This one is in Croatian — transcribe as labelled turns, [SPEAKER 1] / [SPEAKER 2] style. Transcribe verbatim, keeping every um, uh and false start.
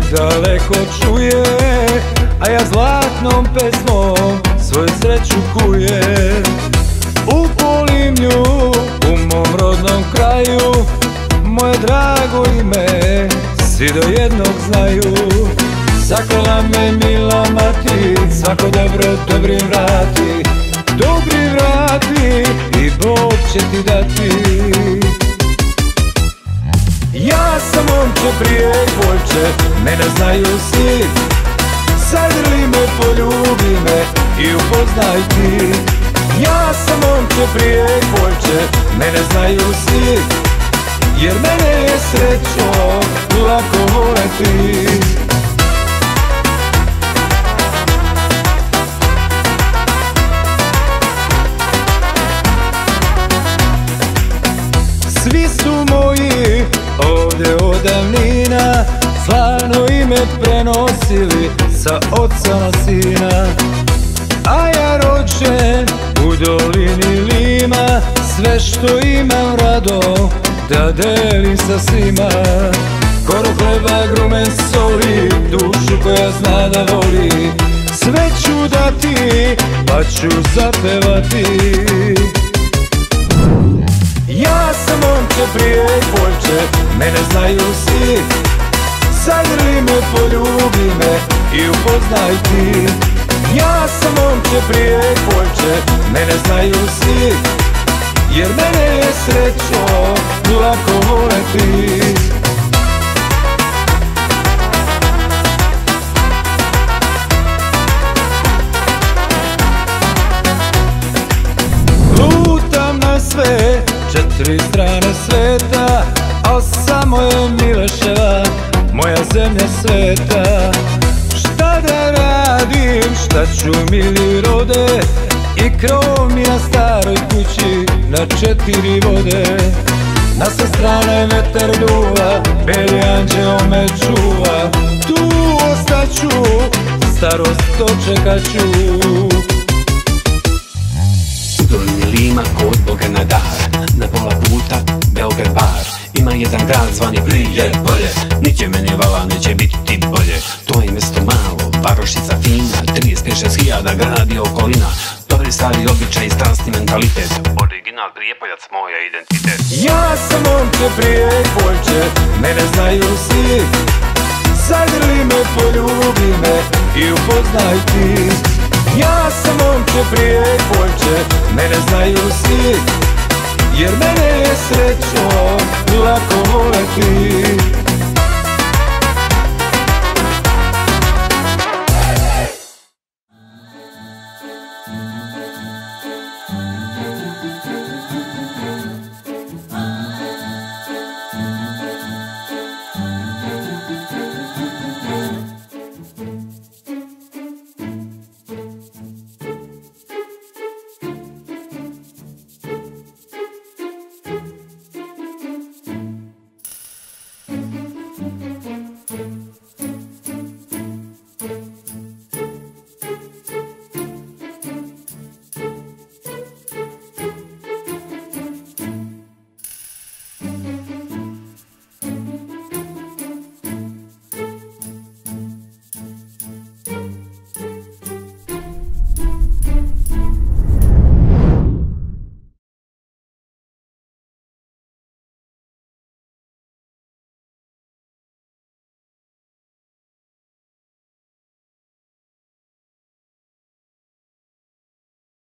[SPEAKER 1] daleko čuje, a ja zlatnom pesmom svoju sreću kujem. Upolim nju u mom rodnom kraju, moje drago ime svi do jednog znaju. Zaklela me mila mati, svako dobro dobrim vrati, dobri vrati i Bog će ti dati. Ja sam momče Prijepoljče, mene znaju svi, zagrli me, poljubi me i upoznaj ti. Ja sam momče Prijepoljče, mene znaju svi, jer mene je srećo lako voleti. Svi su moji ovdje od davnina, slavno ime prenosili sa oca na sina. A ja rođen u dolini Lima, sve što imam rado da delim sa svima. Koro hleba, grumen soli, dušu koja zna da voli, sve ću dati pa ću zapevati. Ja sam momče Prijepoljče, mene znaju svi, zagrli me, poljubi me i upoznaj ti. Ja sam momče Prijepoljče, mene znaju svi, jer mene je srećo lako voleti. Lutam na sve četiri strane sveta, al samo je Mileševa moja zemlja sveta. Šta da radim, šta ću mili rode, i krov mi na staroj kući na četiri vode. Na sve strane vetar duva, beli anđeo me čuva. Tu ostaću, starost dočekaću.
[SPEAKER 2] Dolini Lima kod Boga na dar, na pola puta Beograd bar. Ima jedan grad zvani Prijepolje, niće meni vala, neće biti bolje. To je mjesto malo, varošica fina, trideset šest hiljada gradi okolina. Dobri stari običaj i strasti mentalitet, original Prijepoljac moja identitet.
[SPEAKER 1] Ja sam momče Prijepoljče, mene znaju svi, zagrli me, poljubi me i upoznaj ti. Ja sam momče Prijepoljče, mene znaju svi, jer mene je srećo lako voleti.